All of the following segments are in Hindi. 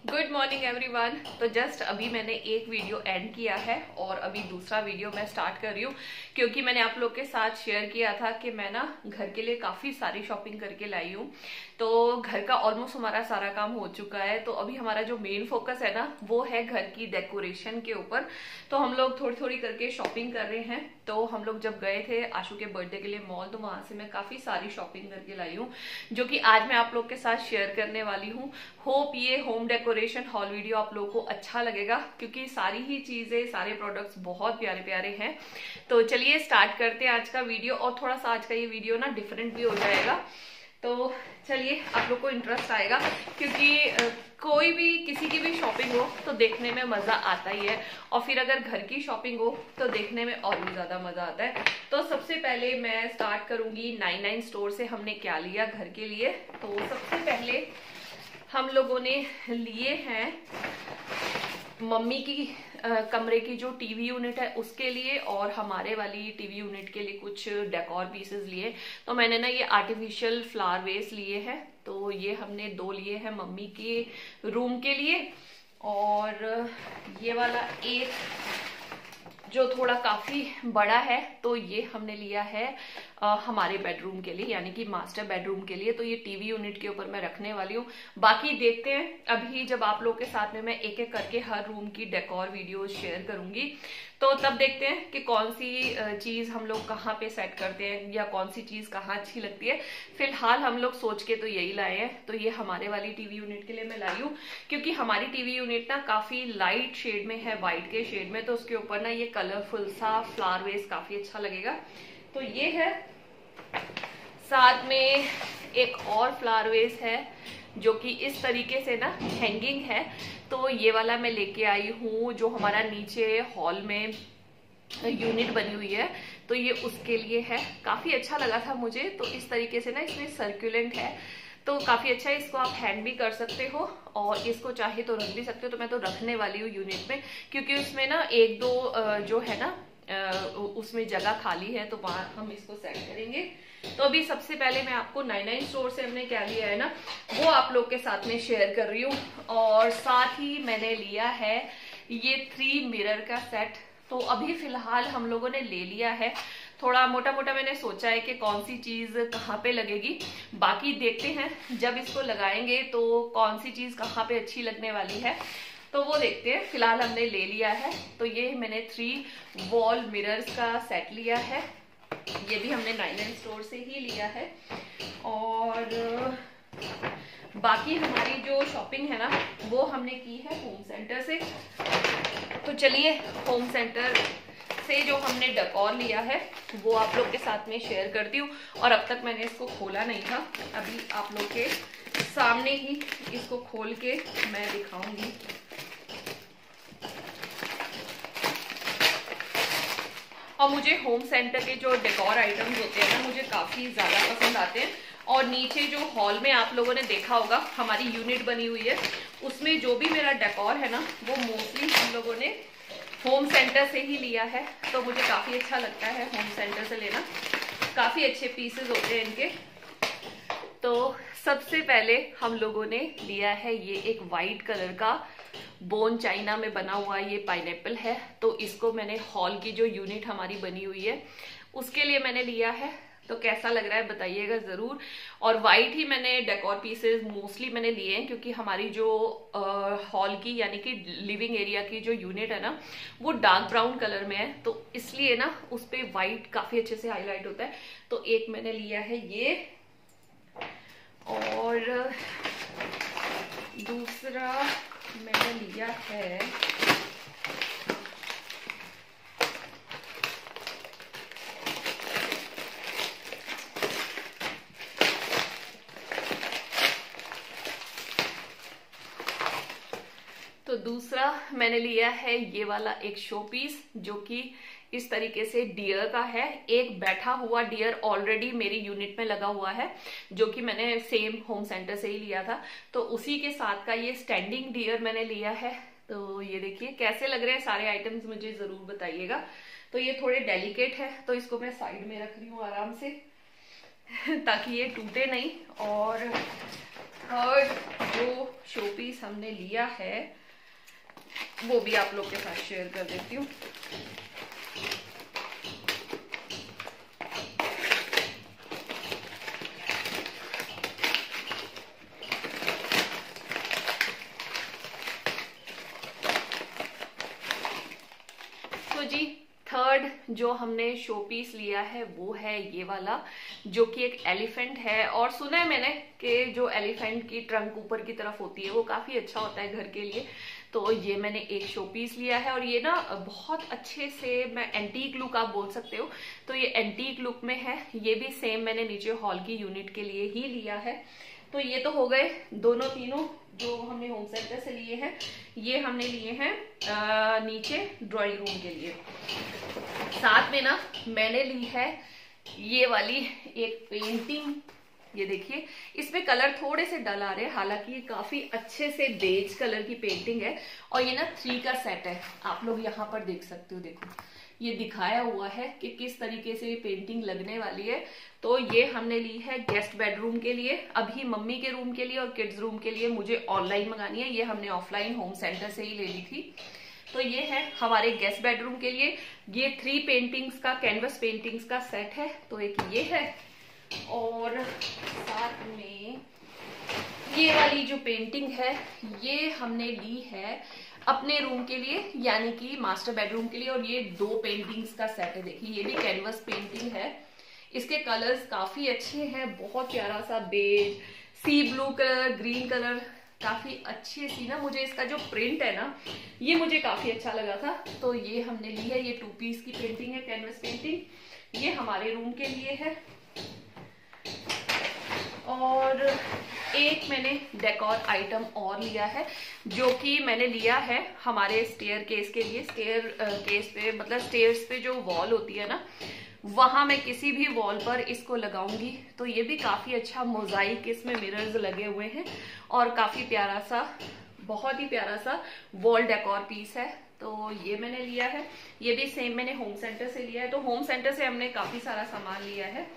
Good morning everyone. तो जस्ट अभी मैंने एक वीडियो एंड किया है और अभी दूसरा वीडियो मैं स्टार्ट कर रही हूँ, क्योंकि मैंने आप लोग के साथ शेयर किया था कि मैं ना घर के लिए काफी सारी शॉपिंग करके लाई हूँ। तो घर का ऑलमोस्ट हमारा सारा काम हो चुका है। तो अभी हमारा जो मेन फोकस है ना वो है घर की डेकोरेशन के ऊपर। तो हम लोग थोड़ी थोड़ी करके शॉपिंग कर रहे हैं। तो हम लोग जब गए थे आशु के बर्थडे के लिए मॉल, तो वहां से मैं काफी सारी शॉपिंग करके लाई हूँ, जो कि आज मैं आप लोग के साथ शेयर करने वाली हूँ। होप ये होम डेकोरेशन हॉल वीडियो आप लोगों को अच्छा लगेगा, क्योंकि सारी ही चीजें, सारे प्रोडक्ट्स बहुत प्यारे प्यारे हैं। तो चलिए स्टार्ट करते हैं आज का वीडियो। और थोड़ा सा आज का ये वीडियो ना डिफरेंट भी हो जाएगा, तो चलिए आप लोग को इंटरेस्ट आएगा, क्योंकि कोई भी किसी की भी शॉपिंग हो तो देखने में मजा आता ही है, और फिर अगर घर की शॉपिंग हो तो देखने में और भी ज्यादा मजा आता है। तो सबसे पहले मैं स्टार्ट करूंगी 99 स्टोर से हमने क्या लिया घर के लिए। तो सबसे पहले हम लोगों ने लिए हैं मम्मी की कमरे की जो टीवी यूनिट है उसके लिए, और हमारे वाली टीवी यूनिट के लिए कुछ डेकोर पीसेस लिए। तो मैंने ना ये आर्टिफिशियल फ्लावर वेस लिए हैं। तो ये हमने 2 लिए हैं मम्मी के रूम के लिए, और ये वाला एक जो थोड़ा काफी बड़ा है तो ये हमने लिया है हमारे बेडरूम के लिए, यानी कि मास्टर बेडरूम के लिए। तो ये टीवी यूनिट के ऊपर मैं रखने वाली हूँ। बाकी देखते हैं अभी जब आप लोग के साथ में मैं एक एक करके हर रूम की डेकोर वीडियो शेयर करूंगी, तो तब देखते हैं कि कौन सी चीज हम लोग कहाँ पे सेट करते हैं या कौन सी चीज कहाँ अच्छी लगती है। फिलहाल हम लोग सोच के तो यही लाए हैं। तो ये हमारे वाली टीवी यूनिट के लिए मैं लाई हूँ, क्योंकि हमारी टीवी यूनिट ना काफी लाइट शेड में है, व्हाइट के शेड में। तो उसके ऊपर ना ये कलरफुल सा फ्लावर वेस काफी अच्छा लगेगा। तो ये है, साथ में एक और फ्लावर वेस है जो कि इस तरीके से ना हैंगिंग है। तो ये वाला मैं लेके आई हूँ, जो हमारा नीचे हॉल में यूनिट बनी हुई है, तो ये उसके लिए है। काफी अच्छा लगा था मुझे। तो इस तरीके से ना इसमें सर्कुलेंट है, तो काफी अच्छा है। इसको आप हैंग भी कर सकते हो और इसको चाहे तो रख भी सकते हो। तो मैं तो रखने वाली हूँ यूनिट में, क्योंकि उसमें ना एक दो जो है ना उसमें जगह खाली है, तो वहां हम इसको सेट करेंगे। तो अभी सबसे पहले मैं आपको 99 स्टोर से हमने क्या लिया है ना वो आप लोग के साथ में शेयर कर रही हूँ। और साथ ही मैंने लिया है ये 3 मिरर का सेट। तो अभी फिलहाल हम लोगों ने ले लिया है। थोड़ा मोटा मोटा मैंने सोचा है कि कौन सी चीज कहाँ पे लगेगी। बाकी देखते हैं जब इसको लगाएंगे तो कौन सी चीज कहाँ पे अच्छी लगने वाली है, तो वो देखते हैं। फिलहाल हमने ले लिया है। तो ये मैंने 3 वॉल मिरर्स का सेट लिया है। ये भी हमने 99 स्टोर से ही लिया है। और बाकी हमारी जो शॉपिंग है ना वो हमने की है होम सेंटर से। तो चलिए होम सेंटर से जो हमने डेकोर लिया है वो आप लोग के साथ में शेयर करती हूँ। और अब तक मैंने इसको खोला नहीं था, अभी आप लोग के सामने ही इसको खोल के मैं दिखाऊंगी। और मुझे होम सेंटर के जो डेकोर आइटम्स होते हैं ना मुझे काफी ज्यादा पसंद आते हैं। और नीचे जो हॉल में आप लोगों ने देखा होगा हमारी यूनिट बनी हुई है, उसमें जो भी मेरा डेकोर है ना वो मोस्टली हम लोगों ने होम सेंटर से ही लिया है। तो मुझे काफी अच्छा लगता है होम सेंटर से लेना, काफी अच्छे पीसेस होते हैं इनके। तो सबसे पहले हम लोगों ने लिया है ये एक वाइट कलर का बोन चाइना में बना हुआ ये पाइनएप्पल है। तो इसको मैंने हॉल की जो यूनिट हमारी बनी हुई है उसके लिए मैंने लिया है। तो कैसा लग रहा है बताइएगा जरूर। और वाइट ही मैंने डेकोर पीसेस मोस्टली मैंने लिए हैं, क्योंकि हमारी जो हॉल की यानी कि लिविंग एरिया की जो यूनिट है ना वो डार्क ब्राउन कलर में है, तो इसलिए ना उस पे वाइट काफी अच्छे से हाईलाइट होता है। तो एक मैंने लिया है ये, और दूसरा मैंने लिया है मैंने लिया है ये वाला एक शो पीस, जो कि इस तरीके से डियर का है। एक बैठा हुआ डियर ऑलरेडी मेरी यूनिट में लगा हुआ है, जो कि मैंने सेम होम सेंटर से ही लिया था। तो उसी के साथ का ये स्टैंडिंग डियर मैंने लिया है। तो ये देखिए कैसे लग रहे हैं सारे आइटम्स, मुझे जरूर बताइएगा। तो ये थोड़े डेलिकेट है, तो इसको मैं साइड में रख रही हूँ आराम से ताकि ये टूटे नहीं। और थर्ड जो शो पीस हमने लिया है वो भी आप लोग के साथ शेयर कर देती हूँ। तो जी थर्ड जो हमने शो पीस लिया है वो है ये वाला, जो कि एक एलिफेंट है। और सुना है मैंने कि जो एलिफेंट की ट्रंक ऊपर की तरफ होती है वो काफी अच्छा होता है घर के लिए। तो ये मैंने एक शो पीस लिया है और ये ना बहुत अच्छे से, मैं एंटीक लुक आप बोल सकते हो, तो ये एंटीक लुक में है। ये भी सेम मैंने नीचे हॉल की यूनिट के लिए ही लिया है। तो ये तो हो गए दोनों तीनों जो हमने होम सेंटर से लिए हैं। ये हमने लिए हैं नीचे ड्राइंग रूम के लिए। साथ में ना मैंने ली है ये वाली एक पेंटिंग। ये देखिए इसमें कलर थोड़े से डल आ रहे हैं, हालांकि ये काफी अच्छे से बेज कलर की पेंटिंग है। और ये ना 3 का सेट है, आप लोग यहाँ पर देख सकते हो। देखो ये दिखाया हुआ है कि किस तरीके से ये पेंटिंग लगने वाली है। तो ये हमने ली है गेस्ट बेडरूम के लिए, अभी मम्मी के रूम के लिए और किड्स रूम के लिए मुझे ऑनलाइन मंगानी है। ये हमने ऑफलाइन होम सेंटर से ही ले ली थी। तो ये है हमारे गेस्ट बेडरूम के लिए। ये 3 पेंटिंग्स का कैनवस पेंटिंग्स का सेट है। तो एक ये है और साथ में ये वाली जो पेंटिंग है ये हमने ली है अपने रूम के लिए, यानी कि मास्टर बेडरूम के लिए। और ये 2 पेंटिंग्स का सेट है। देखिए ये भी कैनवस पेंटिंग है। इसके कलर्स काफी अच्छे हैं, बहुत प्यारा सा beige, sea blue colour, green colour, काफी अच्छी सी ना। मुझे इसका जो प्रिंट है ना ये मुझे काफी अच्छा लगा था। तो ये हमने ली है। ये 2 पीस की पेंटिंग है, कैनवस पेंटिंग। ये हमारे रूम के लिए है। और एक मैंने डेकोर आइटम और लिया है, जो कि मैंने लिया है हमारे स्टेयर केस के लिए। स्टेयर केस पे, मतलब स्टेयर्स पे जो वॉल होती है ना, वहां मैं किसी भी वॉल पर इसको लगाऊंगी। तो ये भी काफी अच्छा मोजाइक इसमें मिरर्स लगे हुए हैं और काफी प्यारा सा, बहुत ही प्यारा सा वॉल डेकोर पीस है। तो ये मैंने लिया है। ये भी सेम मैंने होम सेंटर से लिया है। तो होम सेंटर से हमने काफी सारा सामान लिया है।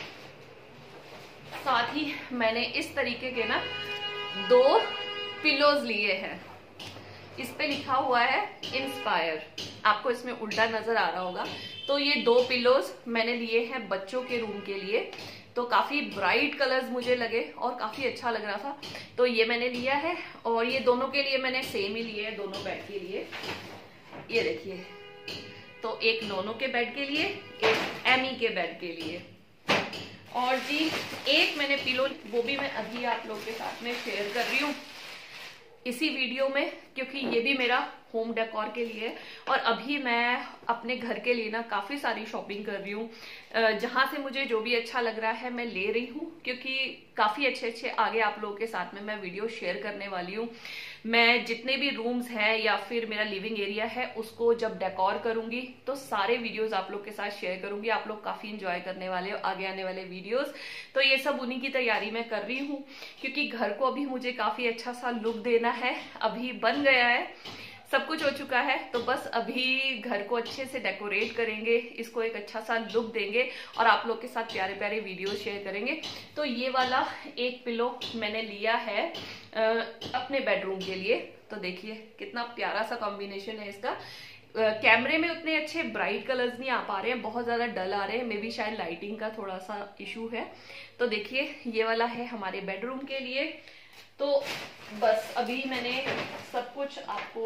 साथ ही मैंने इस तरीके के ना 2 पिलोज लिए हैं। इस पे लिखा हुआ है इंस्पायर, आपको इसमें उल्टा नजर आ रहा होगा। तो ये 2 पिलोज मैंने लिए हैं बच्चों के रूम के लिए। तो काफी ब्राइट कलर्स मुझे लगे और काफी अच्छा लग रहा था, तो ये मैंने लिया है। और ये दोनों के लिए मैंने सेम ही लिए है, दोनों बेड के लिए। ये देखिए, तो एक नोनो के बेड के लिए, एक एमी के बेड के लिए। और जी एक मैंने पिलो, वो भी मैं अभी आप लोग के साथ में शेयर कर रही हूँ इसी वीडियो में, क्योंकि ये भी मेरा होम डेकोर के लिए। और अभी मैं अपने घर के लिए ना काफी सारी शॉपिंग कर रही हूँ। जहां से मुझे जो भी अच्छा लग रहा है मैं ले रही हूँ, क्योंकि काफी अच्छे आगे आप लोगों के साथ में मैं वीडियो शेयर करने वाली हूँ। मैं जितने भी रूम्स हैं या फिर मेरा लिविंग एरिया है उसको जब डेकोर करूंगी तो सारे वीडियोस आप लोग के साथ शेयर करूंगी। आप लोग काफी एंजॉय करने वाले हो आगे आने वाले वीडियोस। तो ये सब उन्हीं की तैयारी मैं कर रही हूँ, क्योंकि घर को अभी मुझे काफी अच्छा सा लुक देना है। अभी बन गया है, सब कुछ हो चुका है, तो बस अभी घर को अच्छे से डेकोरेट करेंगे, इसको एक अच्छा सा लुक देंगे और आप लोग के साथ प्यारे प्यारे वीडियो शेयर करेंगे। तो ये वाला एक पिलो मैंने लिया है अपने बेडरूम के लिए। तो देखिए कितना प्यारा सा कॉम्बिनेशन है इसका। कैमरे में उतने अच्छे ब्राइट कलर्स नहीं आ पा रहे हैं, बहुत ज्यादा डल आ रहे हैं, मे बी शायद लाइटिंग का थोड़ा सा इशू है। तो देखिए ये वाला है हमारे बेडरूम के लिए। तो बस अभी मैंने सब कुछ आपको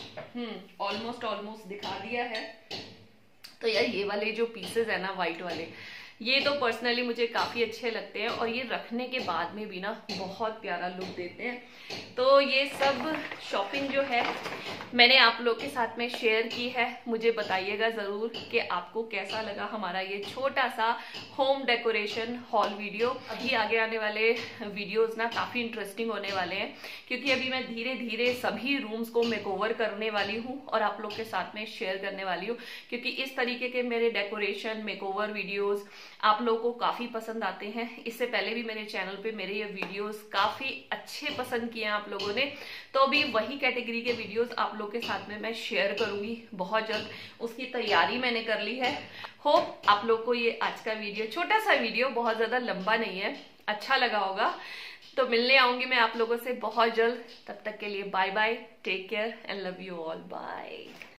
ऑलमोस्ट दिखा दिया है। तो यार ये वाले जो पीसेस है ना व्हाइट वाले, ये तो पर्सनली मुझे काफी अच्छे लगते हैं और ये रखने के बाद में भी ना बहुत प्यारा लुक देते हैं। तो ये सब शॉपिंग जो है मैंने आप लोग के साथ में शेयर की है। मुझे बताइएगा जरूर कि आपको कैसा लगा हमारा ये छोटा सा होम डेकोरेशन हॉल वीडियो। अभी आगे आने वाले वीडियोस ना काफी इंटरेस्टिंग होने वाले हैं, क्योंकि अभी मैं धीरे धीरे सभी रूम्स को मेकओवर करने वाली हूँ और आप लोग के साथ में शेयर करने वाली हूँ, क्योंकि इस तरीके के मेरे डेकोरेशन मेकओवर वीडियोस आप लोगों को काफी पसंद आते हैं। इससे पहले भी मेरे चैनल पे मेरे ये वीडियोस काफी अच्छे पसंद किए हैं आप लोगों ने। तो अभी वही कैटेगरी के वीडियोस आप लोग के साथ में मैं शेयर करूंगी बहुत जल्द, उसकी तैयारी मैंने कर ली है। होप आप लोग को ये आज का वीडियो, छोटा सा वीडियो, बहुत ज्यादा लंबा नहीं है, अच्छा लगा होगा। तो मिलने आऊंगी मैं आप लोगों से बहुत जल्द। तब तक के लिए bye bye, take care and love you all, bye.